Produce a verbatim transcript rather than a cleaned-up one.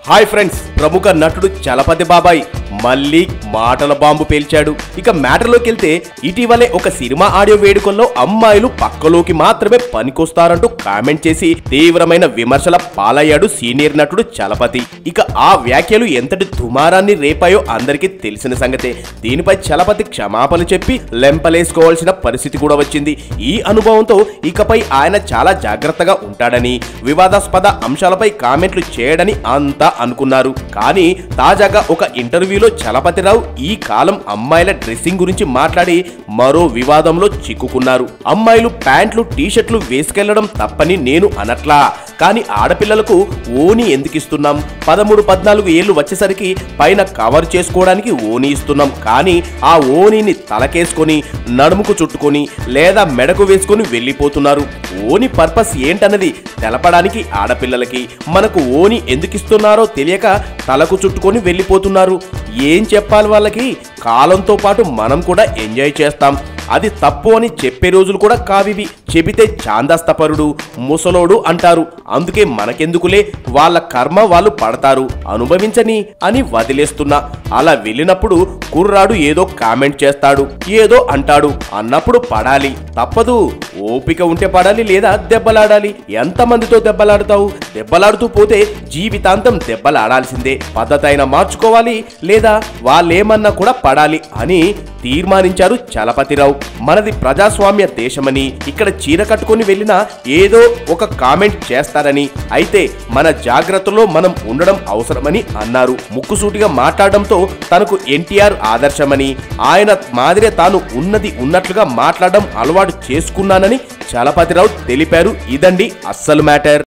Hi friends, ప్రముఖ నటుడు చలపతి బాబాయ్ మళ్ళీ మాటల బాంబు పేల్చాడు. ఇక మ్యాటర్లోకి వెళ్తే ఇటీవలే ఒక సినిమా ఆడియో వేడుకల్లో అమ్మాయిలు పక్కలోకి మాత్రమే పనికొస్తారంటూ కామెంట్ చేసి తీవ్రమైన విమర్శల పాలయ్యాడు సీనియర్ నటుడు చలపతి. ఇక ఆ వ్యాఖ్యలు ఎంతటి దుమారాన్ని రేపాయో అందరికీ తెలిసిన సంగతే. దీనిపై చలపతి క్షమాపణ చెప్పి లెంపలేసుకోవాల్సిన పరిస్థితి కూడా వచ్చింది. ఈ అనుభవంతో ఇకపై ఆయన చాలా జాగ్రత్తగా ఉంటాడని, వివాదాస్పద అంశాలపై కామెంట్లు చేయడని అంతా అనుకున్నారు. కానీ తాజాగా ఒక ఇంటర్వ్యూలో చలపతిరావు ఈ కాలం అమ్మాయిల డ్రెస్సింగ్ గురించి మాట్లాడి మరో వివాదంలో చిక్కుకున్నారు. అమ్మాయిలు ప్యాంట్లు టీషర్ట్లు వేసుకెళ్లడం తప్పని నేను అనట్లా, కానీ ఆడపిల్లలకు ఓని ఎందుకు ఇస్తున్నాం? పదమూడు పద్నాలుగు ఏళ్లు వచ్చేసరికి పైన కవర్ చేసుకోవడానికి ఓని ఇస్తున్నాం, కానీ ఆ ఓనీని తలకేసుకొని నడుముకు చుట్టుకొని లేదా మెడకు వేసుకొని వెళ్ళిపోతున్నారు. ఓని పర్పస్ ఏంటన్నది తెలపడానికి ఆడపిల్లలకి మనకు ఓని ఎందుకు ఇస్తున్నారో తెలియక తలకు చుట్టుకొని వెళ్ళిపోతున్నారు. ఏం చెప్పాలి వాళ్ళకి? కాలంతో పాటు మనం కూడా ఎంజాయ్ చేస్తాం. అది తప్పు అని చెప్పే రోజులు కూడా కావివి. చెబితే చాందస్తపరుడు, ముసలోడు అంటారు. అందుకే మనకెందుకులే, వాళ్ళ కర్మ వాళ్ళు పడతారు, అనుభవించని అని వదిలేస్తున్నా. అలా వెళ్ళినప్పుడు కుర్రాడు ఏదో కామెంట్ చేస్తాడు, ఏదో అంటాడు. అన్నప్పుడు పడాలి, తప్పదు. ఓపిక ఉంటే పడాలి, లేదా దెబ్బలాడాలి. ఎంతమందితో దెబ్బలాడుతావు? దెబ్బలాడుతూ పోతే జీవితాంతం దెబ్బలాడాల్సిందే. పద్ధతి అయినా మార్చుకోవాలి, లేదా వాళ్ళేమన్నా కూడా పడాలి అని తీర్మానించారు చలపతిరావు. మనది ప్రజాస్వామ్య దేశమని, ఇక్కడ చీర కట్టుకొని వెళ్ళినా ఏదో ఒక కామెంట్ చేస్తారని, అయితే మన జాగ్రత్తలో మనం ఉండడం అవసరమని అన్నారు. ముక్కుసూటిగా మాట్లాడడంతో తనకు ఎన్టీఆర్ ఆదర్శమని, ఆయన మాదిరే తాను ఉన్నది ఉన్నట్లుగా మాట్లాడడం అలవాటు చేసుకున్నానని చలపతిరావు తెలిపారు. ఇదండి అస్సలు మ్యాటర్.